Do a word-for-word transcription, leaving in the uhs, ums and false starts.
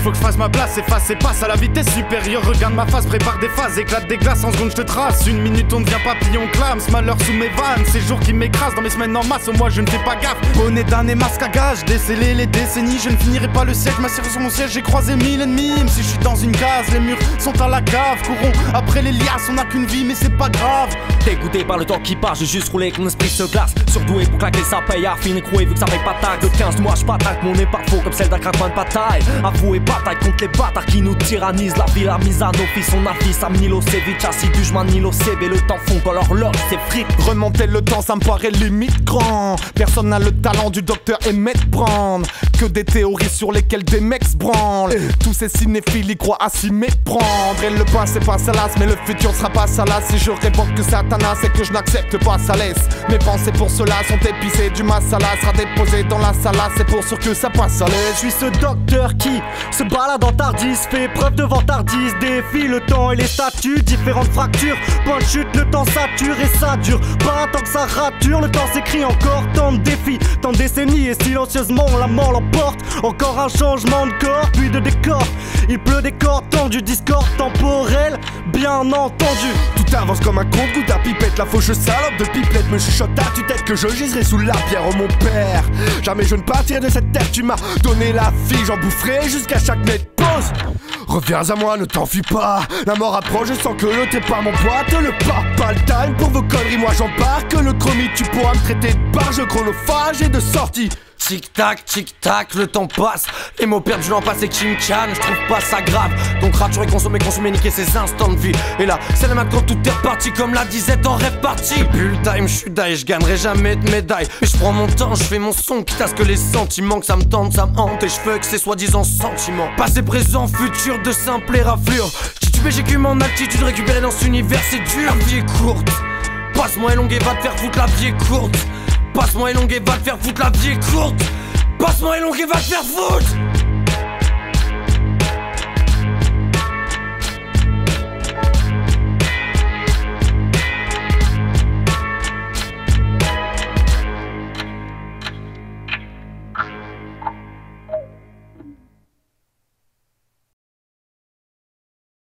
faut que je fasse ma place, efface et passe à la vitesse supérieure. Regarde ma face, prépare des phases, éclate des glaces, en seconde je te trace. Une minute on devient papillon, clame, malheur sous mes vannes. Ces jours qui m'écrasent dans mes semaines en masse, au moins je ne fais pas gaffe. Bonnet d'un et masque à gage, déceler les décennies. Je ne finirai pas le siècle, m'assieds sur mon siège, j'ai croisé mille ennemis. Même si je suis dans une case, les murs sont à la cave. Courons après les liasses, on n'a qu'une vie mais c'est pas grave. Dégoûté par le temps qui passe, j'ai juste roulé que mon esprit se glace. Surdoué pour claquer ça paye, à fin écroué vu que ça paye pas tac. De quinze mois je pataque, mon nez par faux comme celle d'un craquement de bataille. Avoué bataille contre les bâtards qui nous tyrannisent. La vie la mise à nos fils, on affiche à Milosevic. Assidu je m'annule au C B, le temps fond quand l'horloge s'effrite. Remonter le temps ça me paraît limite grand. Personne n'a le talent du docteur Emmett Brand. Que des théories sur lesquelles des mecs se branlent. Tous ces cinéphiles y croient à s'y méprendre. Et le passé pas salace, mais le futur sera pas salace. Si je révoque que Satanas et que je n'accepte pas ça laisse. Mes pensées pour cela sont épicées, du masala sera déposé dans la salade. C'est pour sûr que ça passe à l'aise. Je suis ce docteur qui se balade en tardis, fait preuve de vantardise, défie le temps et les statuts, différentes fractures, point de chute, le temps sature et ça dure pas tant que ça rature, le temps s'écrit encore, tant de défis, tant de décennies et silencieusement la mort l'emporte, encore un changement de corps, puis de décor, il pleut des corps tendus, discorde temporel, bien entendu. Tout avance comme un compte-goutte à pipette, la fauche salope de pipelette me chuchote à tue-tête que je giserai sous la pierre, oh mon père. Jamais je ne partirai de cette terre, tu m'as donné la vie, j'en boufferai jusqu'à chaque mètre pause. Reviens à moi, ne t'enfuis pas, la mort approche, je sens que le t'es pas mon poids, te le pas, pas le time pour vos conneries, moi j'embarque le chromie, tu pourras me traiter de barge chronophage et de sortie. Tic-tac, tic-tac, le temps passe. Les mots perdus l'an passé, Chim-Chan, je trouve pas ça grave. Donc rature et consommer, consommer, niquer ses instants de vie. Et là, c'est la maintenant tout est reparti comme la disette en rêve parti. Depuis le time, je suis die, je gagnerai jamais de médaille. Mais je prends mon temps, je fais mon son, quitte à ce que les sentiments que ça me tente, ça me hante. Et je fais que ces soi-disant sentiments. Passé, présent, futur, de simple éraflure. J'ai tué, j'ai qu'une mon attitude, récupérée dans cet univers, c'est dur. La vie est courte, passe-moi et longue et va te faire foutre, la vie est courte. Passe-moi et longue et va te faire foutre, la vie est courte. Passe-moi et longue et va te faire foutre.